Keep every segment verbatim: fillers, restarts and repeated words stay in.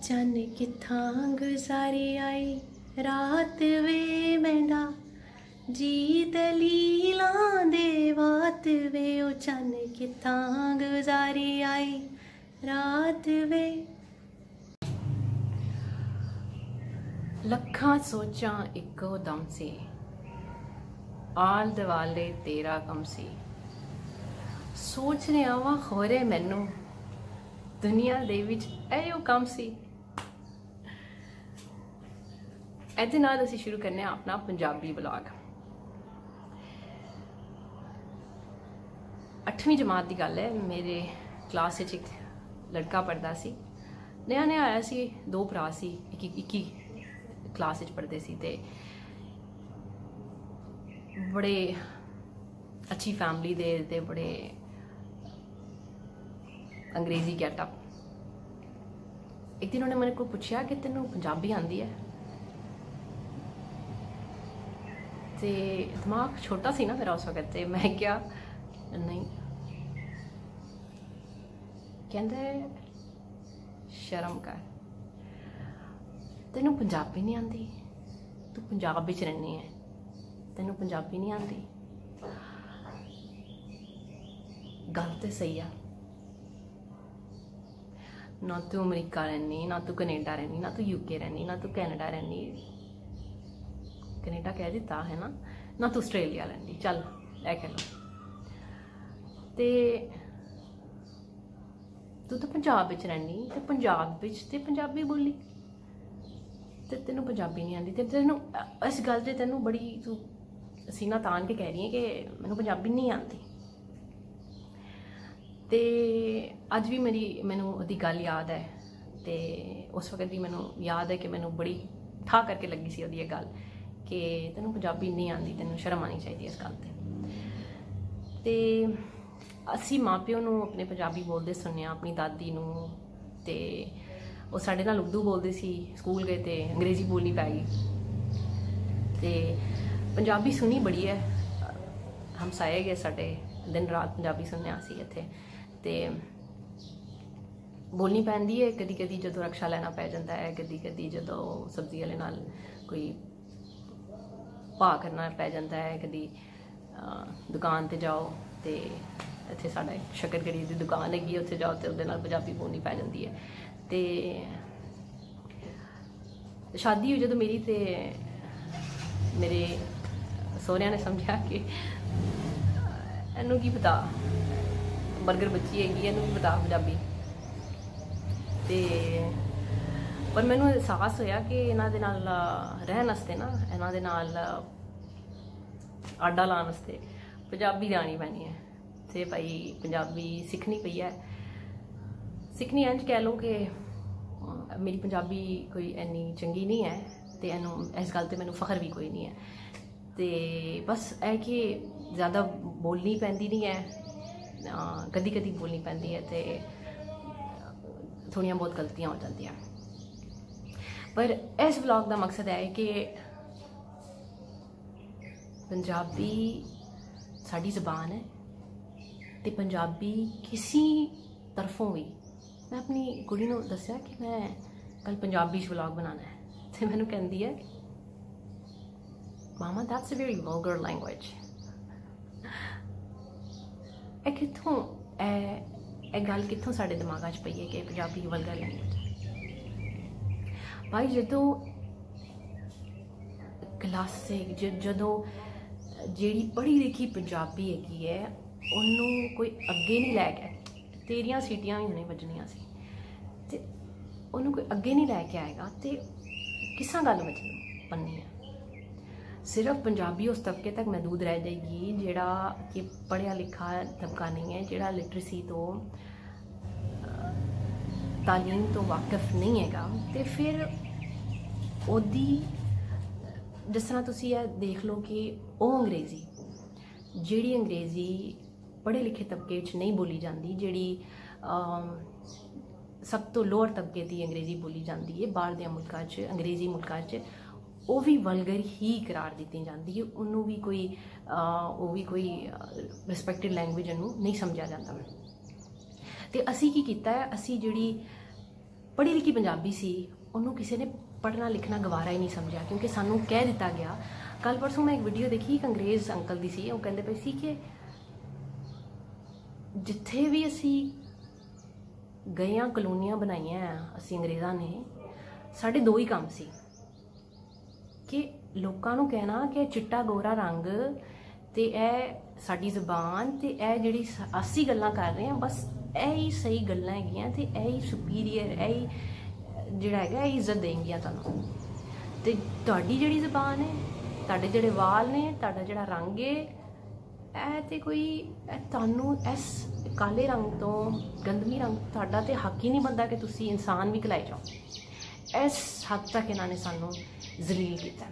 चन कित्थां गुजारी आई रात वे मैंडा जी दलीलां दे वात वे ओ चन कित्थां गुजारी आई रात वे। लखां सोचां इक्को दम सी आल दवाले तेरा कम सी सोच रहा वा खोरे मैनू दुनिया दे विच इहो कम सी। इहदे नाल असीं शुरू करने अपना पंजाबी ब्लॉग। अठवीं जमात की गल है, मेरे क्लास एक लड़का पढ़ता सी, नया नया आया सी, दो भरा सी, इक्की इक्की क्लास पढ़ते सी ते बड़े अच्छी फैमिली दे ते बड़े अंग्रेजी गेटअप। एक दिन उन्हें मेरे को पूछा कि तेनू पंजाबी आती है, ते दिमाग छोटा सी ना मेरा उस वक्त, ते मैं क्या नहीं, कहंदे शर्म कर, तेनू पंजाबी नहीं आती, तू पंजाब विच रहनी है, तेनू पंजाबी नहीं आती। गल तो सही है, ना तू अमरीका रहनी, ना तू कनेडा रहनी, ना तू यूके रहनी, ना तू कैनेडा रहनी, कनेडा कह दिता है ना, ना तू आस्ट्रेलिया रहनी, चल लै कह लो, ते तू तो पंजाब विच रहनी, ते पंजाब विच ते पंजाबी बोली, ते तेनू पंजाबी नहीं आती, ते तेनू इस गल ते तेनू बड़ी तू सीना तान के कह रही है कि मैनू पंजाबी नहीं आती। ते अज भी मेरी मैनू ओदी गल याद है, ते उस वक्त भी मैनू याद है कि मैनू बड़ी ठा करके लगी सी ओदी गल कि तेनू पंजाबी नहीं आती, तेनू शर्म आनी चाहिए इस गल ते। ते असी माँ प्यो नू अपने पंजाबी बोलते सुनिया, अपनी दादी नू, ते वो साडे नाल उर्दू बोलते सी, स्कूल गए ते अंग्रेजी बोलनी पै गई, ते पंजाबी सुनी बड़ी है, हम साए गए साडे दिन रात पंजाबी सुनने असी इत्थे, ते बोलनी पैंदी है कदी कदी जो रक्षा लेना पै जाता है, कदी कदी जो सब्जी वाले नाल कोई भाव करना पै जाता है, कदी दुकान ते जाओ तो इत्थे साडा शक्करगढ़ी की दुकान हैगी, उत्थे जाओ तो उहदे नाल पंजाबी बोलनी पै जाती है। ते शादी हुई जो मेरी, ते मेरे सोहरिया ने समझा कि इनू की पता बर्गर बच्ची हैगी, इनू की पता पंजाबी, ते पर मैनू एहसास होया कि इन्हां दे नाल रहन वास्ते ना, इन्हां दे नाल आडा लाने वास्ते पंजाबी आनी पैनी है, ते भाई पंजाबी सीखनी पई है। सीखनी इंज कह लो कि मेरी पंजाबी कोई इन्नी चंगी नहीं है, ते इनू इस गल ते मैनू फखर भी कोई नहीं है, ते बस है कि ज़्यादा बोलनी पैंदी नहीं है, कदी कदी बोलनी पैंदी है, ते थोड़ियां बहुत गलतियां हो जाती हैं। पर इस व्लॉग का मकसद है कि पंजाबी साड़ी ज़बान है, ते पंजाबी किसी तरफों भी, मैं अपनी कुड़ी नूं दस्सिया कि मैं कल पंजाबी च व्लॉग बनाना है, तो मैनू कहंदी है मामा that's a very vulgar language. ए कित्थों ए गल कित्थों साडे दिमागा च पई है कि पंजाबी वल्गर लैंग्वेज। भाई जदों क्लासिक जदों जिहड़ी पढ़ी लिखी पंजाबी हैगी है, उन्होंने कोई अगे नहीं लैके, तेरियां सीटियां भी उन्हें वजनियां सी, ते उन्होंने कोई अगे नहीं लैके आएगा, तो किसां गल वजनी बननी है। सिर्फ पंजाबी उस तबके तक महदूद रह जाएगी जिहड़ा कि पढ़िया लिखा तबका नहीं है, जिहड़ा लिटरेसी तो तालीम तो वाकिफ नहीं हैगा, तो फिर ओदी जिस तरह तुसी ये देख लो कि वह अंग्रेज़ी जिहड़ी अंग्रेज़ी पढ़े लिखे तबके नहीं बोली जाती, जिहड़ी सब तो लोअर तबके की अंग्रेज़ी बोली जाती है बाहर दे मुल्कां च, अंग्रेज़ी मुल्कां च, वो भी वल्गर ही करार दी जाती है, उन्होंने भी कोई वो भी कोई रिस्पैक्टेड लैंग्वेज उन्होंने नहीं समझा जाता। तो असी की कीता है, असी जिहड़ी पढ़ी लिखी पंजाबी सी, उन्होंने किसी ने पढ़ना लिखना गवारा ही नहीं समझा, क्योंकि सानू कह दिता गया। कल परसों मैं एक वीडियो देखी, एक अंग्रेज़ अंकल दी सी, वो कहते पे सी कि जिथे भी असी गए कलोनियां बनाइया असी अंग्रेज़ां ने, साढ़े दो ही काम सी कि लोगों नूं कहना कि चिट्टा गोरा रंग ते ए साडी ज़बान ते ए जिहड़ी असी गल्लां कर रहे हैं, बस ए ही सही गल्लां हैगियां ते ए ही सुपीरियर, ए ही जिहड़ा हैगा ए इज्जत देंगियां तुहानूं। ते तुहाडी जिहड़ी ज़बान है, तुहाडे जिहड़े वाल ने, तुहाडा जिहड़ा रंग है, ए ते कोई तुहानूं इस काले रंग तो गंदमी रंग तुहाडा ते हक ही नहीं बनता कि तुसी इंसान भी कहलाए जाओ। इस हद तक इन्होंने सानू जलील किया।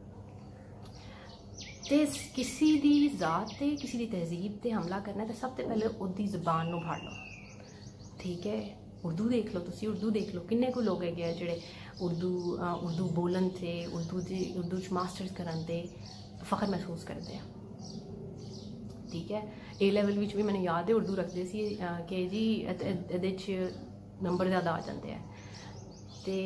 ते किसी दी जात ते किसी दी तहजीब ते हमला करना तो सब तो पहले उहदी ज़बान नूं फाड़ लो, ठीक है। उर्दू देख लो, तुसी उर्दू देख लो, किन्ने को लोग है जिहड़े उर्दू उर्दू बोलन थे, उर्दू दी उर्दू च मास्टर्स करन ते फखर महसूस करते हैं, ठीक है। ए लैवल विच भी मैंने याद है उर्दू रखते सी कि जी इहदे च नंबर ज़्यादा आ जाते हैं। ते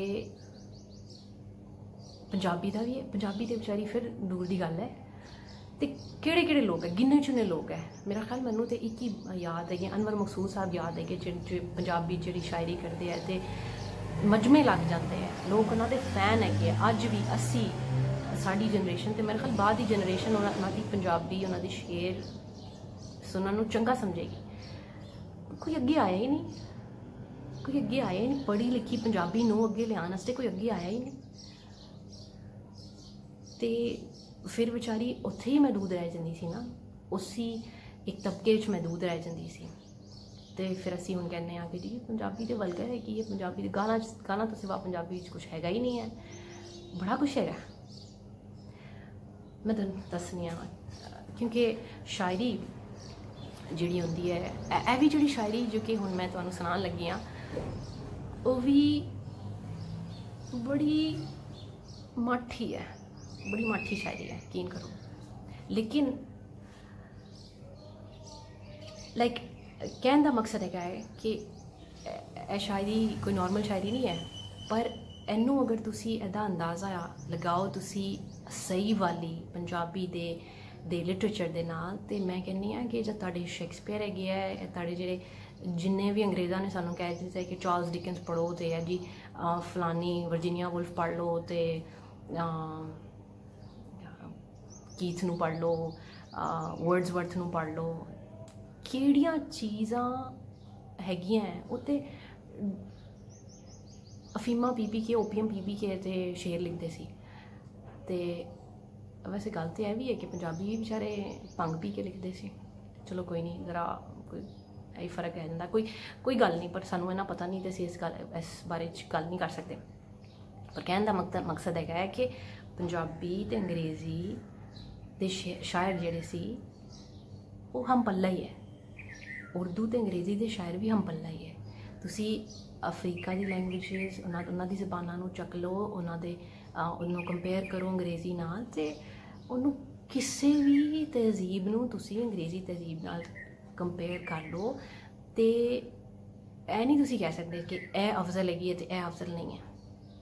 पंजाबी का भी है, पंजाबी तो बेचारी फिर दूर की गल है। तो केड़े केड़े लोग है, गिने चुने लोग है, मेरा ख्याल मैनू तो एक ही याद है कि अनवर मकसूद साहब याद है कि जो पंजाबी जी शायरी करते हैं तो मजमे लग जाते हैं, लोग उन्होंने फैन है कि अज भी असी साड़ी जनरेशन तो मेरे ख्याल बाद की जनरेशन उन्होंने पंजाबी उन्होंने शेर सुनने चंगा समझेगी। कोई अगे आया ही नहीं, कोई अगे आया ही नहीं, पढ़ी लिखी पंजाबी नूं अगे लियान वास्ते कोई अगे आया ही नहीं। तो फिर बेचारी उत्थे ही महदूद रह जाती सी ना, उसी एक तबके च महदूद रह जाती सी। तो फिर असी हुण कहने कि जी पंजाबी तो वलगर है कि पंजाबी गाना गाना तो सिवा पंजाबी कुछ हैगा ही नहीं है, बड़ा कुछ है। मैं तुहानूं दस्सनी आं क्योंकि शायरी जिहड़ी हुंदी है, ए भी जिहड़ी शायरी जो कि हुण मैं तुहानूं सुनान लगी हाँ, वो भी बड़ी माठी है, बड़ी माठी शायरी है, यकीन करो। लेकिन लाइक कहने का मकसद है कि यह शायरी कोई नॉर्मल शायरी नहीं है, पर इनू अगर तुसी इहदा अंदाज़ा लगाओ तुसी सही वाली पंजाबी दे दे लिटरेचर दे नाल, ते मैं कहनी हाँ कि जो तुहाडे शेक्सपीयर है, तुहाडे जिहड़े जिन्ने भी अंग्रेज़ां ने सानू कह दिता है कि चार्ल्स डिकन्स पढ़ो, तो है जी फलानी वर्जीनिया वुल्फ पढ़ लो, तो कीथ नूं पढ़ लो, वर्ड्सवर्थ नूं पढ़ लो, किहड़ियां चीज़ां हैगियां वो तो अफीमा पी पी के ओपीएम पी पी के ते शेर लिखते सी। ते वैसे गल तो यह भी है कि पंजाबी भी बेचारे भंग पी के लिखते सी। चलो कोई नहीं, जरा कोई यही फर्क है जाता, कोई कोई गल नहीं, पर सानू इन्ना पता नहीं, तो असीं इस गल इस बारे गल नहीं कर सकते। पर कहने का मकसद मकसद है कि पंजाबी ते अंग्रेज़ी दे शायर जिहड़े सी वो हम पल्ला ही है, उर्दू ते अंग्रेज़ी दे शायर भी हम पल्ला ही है। तुसी अफ्रीका दी लैंग्वेजेस उन्हां दी ज़बानां नूं चक लो, उन्हां दे उन्होंने कंपेयर करो अंग्रेज़ी नाल, ते उन्होंने किसी भी तहजीब नूं तुसी अंग्रेज़ी तहजीब नाल कंपेयर कर लो, तो यह नहीं तुसी कह सकते कि यह अफजल हैगी तो यह अफजल नहीं है।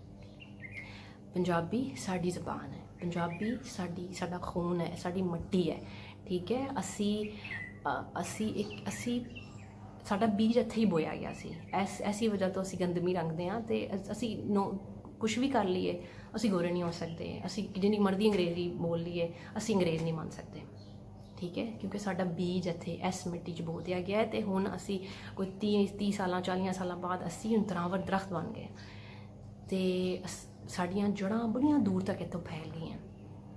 पंजाबी साडी ज़बान है, पंजाबी साडी साडा खून है, साडी मट्टी है, ठीक है। असी असी एक असी साडा बीज इत्थे ही बोया गया सी, ऐस ऐसी वजह तो असी गंदमी रंगते हाँ, तो असी नो कुछ भी कर लीए असी गोरे नहीं हो सकते, असी जिन्नी मर्जी अंग्रेज़ी बोल लीए असी अंग्रेज़ नहीं मान सकते, ठीक है। क्योंकि साडा बीज इत्थे इस मिट्टी च बो दिया गया है, तो हुण असी कोई तीस तीस साल चालियां साल बाद असी हुण तरावर दरख्त बन गए, तो साड़ियाँ जड़ां बड़ियां दूर तक इतों फैल गई हैं।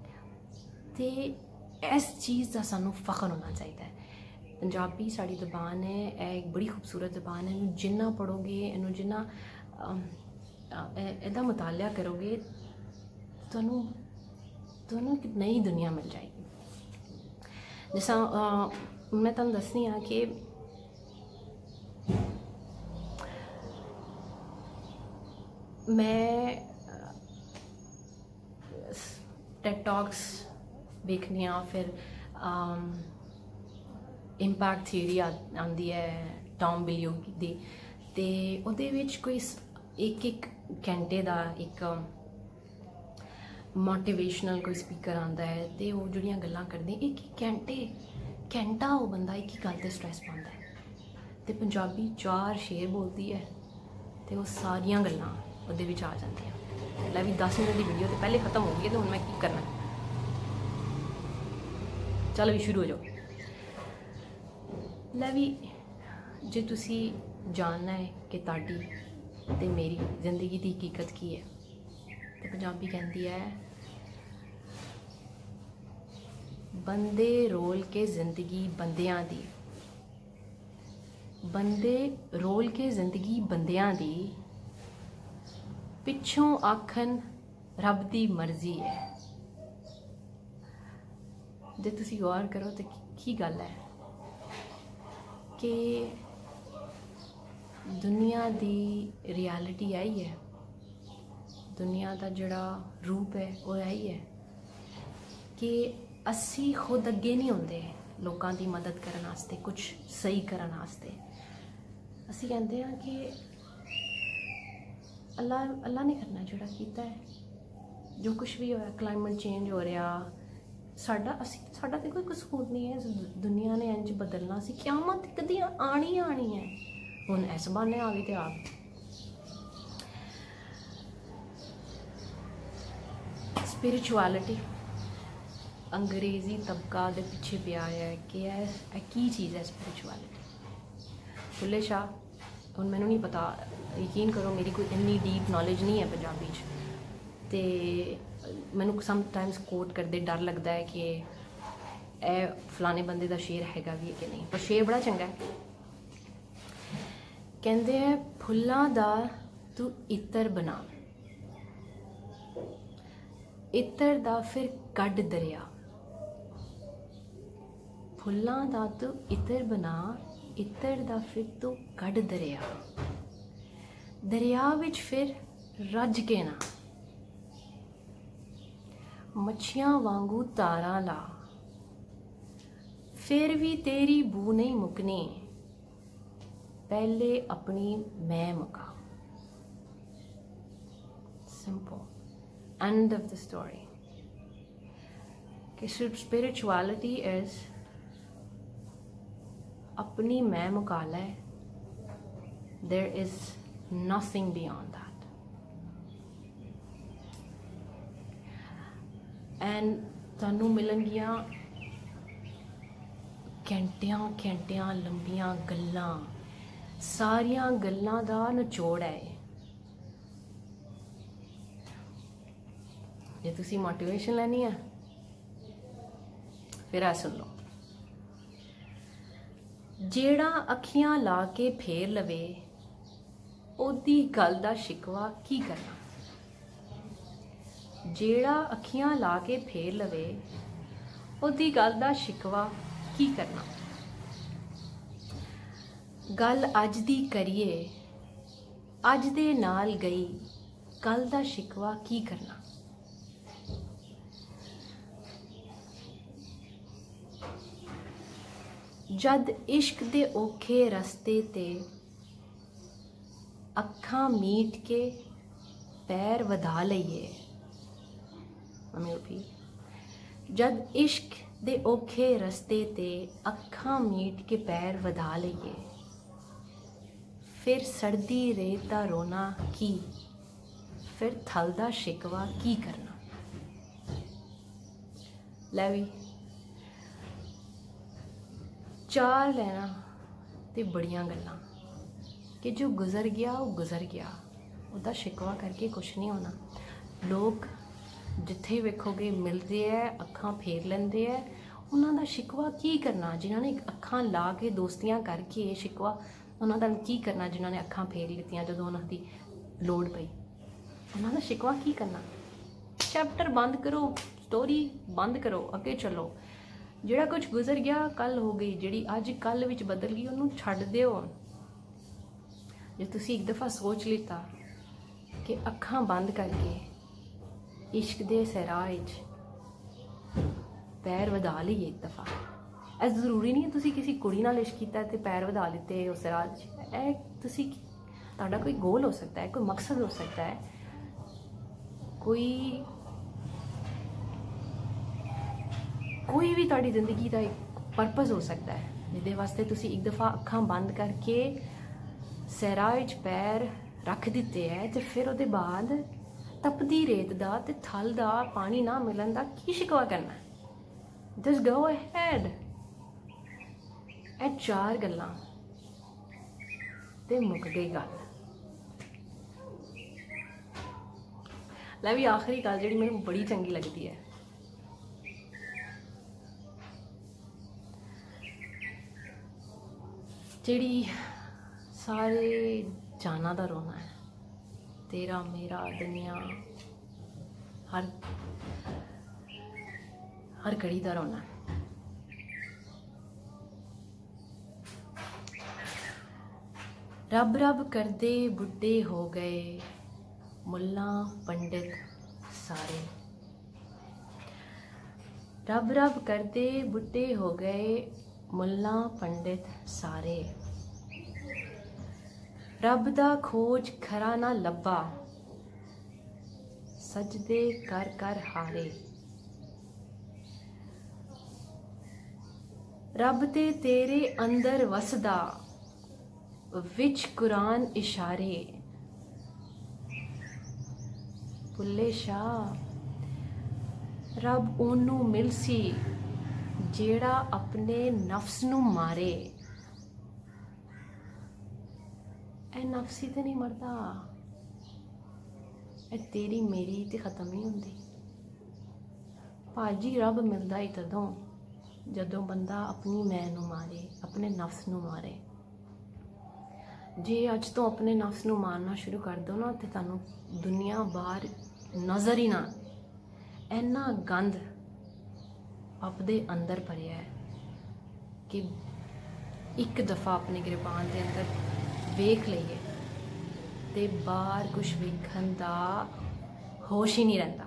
तो इस चीज़ का सानू फख्र होना चाहिए। पंजाबी साड़ी ज़बान है, यह एक बड़ी खूबसूरत ज़बान है, इनू जिन्ना पढ़ोगे, इनू जिन्ना इहदा मुतालिया करोगे, तुहानू तुहानू एक नई दुनिया मिल जाएगी। जिसा मैं तुहानू दसनी हाँ कि मैं टेड टॉक्स देखनी हाँ, फिर इंपैक्ट थियरी आती है टॉम बिलियो दी, ते उहदे विच कोई एक एक घंटे का एक मोटिवेशनल कोई स्पीकर आता है तो वो जोड़ियाँ गल्लां करदे एक एक घंटे घंटा वो बंदा एक ही गल ते स्ट्रैस पाता है तो पंजाबी चार शेर बोलती है तो वो सारियां गल्लां उहदे विच आ जांदियां। लै भी दस मिनट की वीडियो तो पहले खत्म हो गई तो हुण मैं की करना, चल भी शुरू हो जाओ। लै भी जे तुसी जानना है कि तुहाडी ते मेरी जिंदगी की हकीकत की है तो पंजाबी कहती है बंदे रोल के जिंदगी बंदियां दी, बंदे रोल के जिंदगी बंदियां दी, पिछों आखन रब दी मर्जी है। जे तुसी गौर करो तो की गल है कि दुनिया दी रियलिटी आई है, दुनिया का जड़ा रूप है वो यही है कि असी खुद अगे नहीं होंदे लोगों की मदद करने वास्ते, कुछ सही करने वास्ते। असी कहते हैं कि अल्लाह अल्लाह ने करना जोड़ा कीता है, जो कुछ भी होया क्लाइमेट चेंज हो रहा साडा असी साडा तो कोई कसूर नहीं है, दुनिया ने इंज बदलना सी, क़यामत कदी आनी आनी है, हुण इस बहाने आ गई तो आ गई। स्पिरिचुअलिटी अंग्रेजी तबका दे पिछे पिया है कि यह की चीज़ है स्पिरिचुअलिटी। बुल्ले शाह, हुण मैनूं नहीं पता, यकीन करो मेरी कोई इन्नी डीप नॉलेज नहीं है पंजाबी च, ते मैनूं समटाइम्स कोट करते डर लगता है कि ए फलाने बंदे का शेर हैगा भी है कि नहीं, पर शेर बड़ा चंगा है। कहते हैं फुल्लां दा तू इत्र बना, इत्र दा फिर कड दरिया, फुल्लां दा तू इत्र बना, इत्र दा फिर तू कड दरिया, दरिया विच फिर रज के ना, मच्छियां वांगू तारा ला, फिर भी तेरी बू नहीं मुकनी, पहले अपनी मैं मुका। Simple, end of the story. कि स्पिरिचुअलिटी इज अपनी मैं मुका लै, there is nothing beyond that. And तुहानू मिलणगियां घंटियां घंटियां लंबियां गल्लां, सारियां गल्लां दा निचोड़ है। जे तुसी मोटिवेशन लैनी है फिर आ सुन लो। जेड़ा अखियां ला के फेर लवे ओदी गल दा शिकवा की करना, जेड़ा अखियां ला के फेर लवे ओदी गल दा शिकवा की करना, गल अज दी करिए अज दे नाल गई कल दा शिकवा की करना। जद इश्क दे औखे रस्ते ते अखां मीट के पैर वधा लईए, मम्मी उठी, जद इश्क दे औखे रस्ते ते अखां मीट के पैर वधा लईए, फिर सड़दी रेत दा रोना की, फिर थल दा शिकवा की करना। लै भी चार लेना ते बड़ियां गल्लां कि जो गुजर गया वो गुजर गया, उसका शिकवा करके कुछ नहीं होना। लोग जिथे वेखोगे मिलते है अखां फेर लेंदे है, उन्हां दा शिकवा की करना जिन्होंने अखां ला के दोस्तियां करके शिकवा उन्हां दा की करना, जिन्होंने अखां फेर लित्तियां जदों उन्हां दी लोड़ पई, उन्हां दा शिकवा की करना। चैप्टर बंद करो, स्टोरी बंद करो, अगे चलो। जिहड़ा कुछ गुजर गया कल हो गई, जिहड़ी अज कल विच बदल गई उन्होंने छड्ड दिओ। जे तुसी एक दफ़ा सोच लिता कि अखां बंद करके इश्क दे सराह च पैर वधा लईए एक दफ़ा, ऐसा जरूरी नहीं है तुसी किसी कुड़ी नाल इश्क कीता ते पैर वधा लिते उस राह च, ऐ तुसी ਤੁਹਾਡਾ कोई गोल हो सकता है, कोई मकसद हो सकता है, कोई कोई भी ਤੁਹਾਡੀ ਜ਼ਿੰਦਗੀ ਦਾ ਇੱਕ ਪਰਪਸ ਹੋ ਸਕਦਾ ਹੈ ਜਿਹਦੇ ਵਾਸਤੇ ਤੁਸੀਂ ਇੱਕ ਦਫਾ ਅੱਖਾਂ ਬੰਦ ਕਰਕੇ ਸਹਿਰਾ ਵਿੱਚ ਪੈਰ ਰੱਖ ਦਿੱਤੇ ਹੈ ਤੇ ਫਿਰ ਉਹਦੇ ਬਾਅਦ ਤਪਦੀ ਰੇਤ ਦਾ ਤੇ ਥਲ ਦਾ ਪਾਣੀ ਨਾ ਮਿਲਣ ਦਾ ਕੀ ਸ਼ਿਕਵਾ ਕਰਨਾ। Just go ahead. ਇਹ ਚਾਰ ਗੱਲਾਂ ਤੇ ਮੁੱਕ ਗਈ ਗੱਲ। ਲੈ ਵੀ ਆਖਰੀ ਗੱਲ ਜਿਹੜੀ ਮੈਨੂੰ ਬੜੀ ਚੰਗੀ ਲੱਗਦੀ ਹੈ, ਜਿਹੜੀ ਸਾਰੇ ਜਾਨਾਂ ਦਾ ਰੋਣਾ ਹੈ, तेरा मेरा दुनिया हर हर घड़ी का रोना। रब रब करदे बुढ़े हो गए मुल्ला पंडित सारे। रब रब करदे बुढ़े हो गए मुल्ला पंडित सारे। रब दा खोज खरा ना लब्बा सजदे कर कर हारे। रब ते तेरे अंदर वसदा विच कुरान इशारे। भुल्ले शाह रब ओनू मिलसी जेड़ा अपने नफ्स नू मारे। ए नफसी तो नहीं मरदा, ए तेरी मेरी तो खत्म नहीं होंदी। भाजी रब मिलता ही तदों जदों बंदा अपनी मैं नू मारे, अपने नफ्स नू मारे। जे अज तो अपने नफ्स नू मारना शुरू कर दो ना तो तुहानू दुनिया बाहर नज़र ही ना। इन्ना गंद अपने अंदर भरिया है कि एक दफ़ा अपने गिरबान के अंदर वेख लीए तो बाहर कुछ वेखन का होश ही नहीं रहता।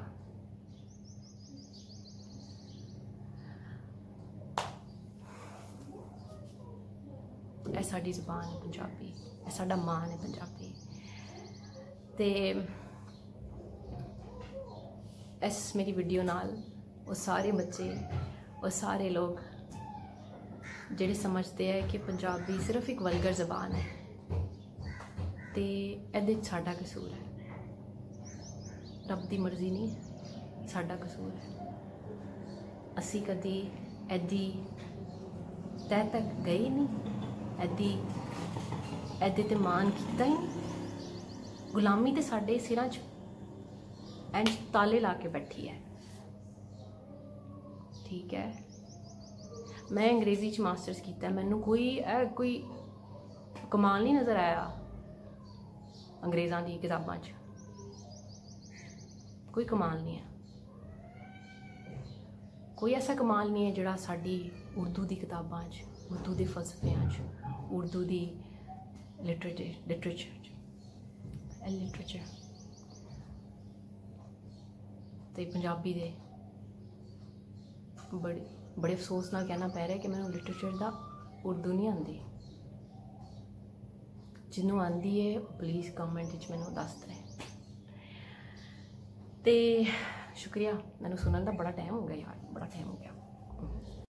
यह साडी ज़बान है पंजाबी, यह साडा मान है पंजाबी। ते इस मेरी वीडियो नाल वो सारे बच्चे और सारे लोग जिहड़े समझते हैं कि पंजाबी सिर्फ एक वल्गर ज़बान है तो ये साडा कसूर है। रब की मर्जी नहीं, साडा कसूर है। असी कदी ऐदी तह तक गए नहीं, ऐदी ऐदे ते मान किया ही नहीं। गुलामी तो साडे सिरां च इंज ताले ला के बैठी है। ठीक है, मैं अंग्रेजी च मास्टर्स किया, मैनू कोई ए कोई कमाल नहीं नज़र आया अंग्रेज़ों की किताबों च, कोई कमाल नहीं है। कोई ऐसा कमाल नहीं है जिहड़ा साडी उर्दू की किताबों च, उर्दू के फलसफियां च, उर्दू की लिटरेचर लिटरेचर लिटरेचर तो पंजाबी दे बड़े बड़े अफसोस नाल कहना पै रहा है कि मैंने लिटरेचर का उर्दू नहीं आती। जिन्हों आती है प्लीज़ कमेंट मैनू दस दें। तो शुक्रिया, मैनू सुनने का बड़ा टाइम हो गया यार, बड़ा टाइम हो गया।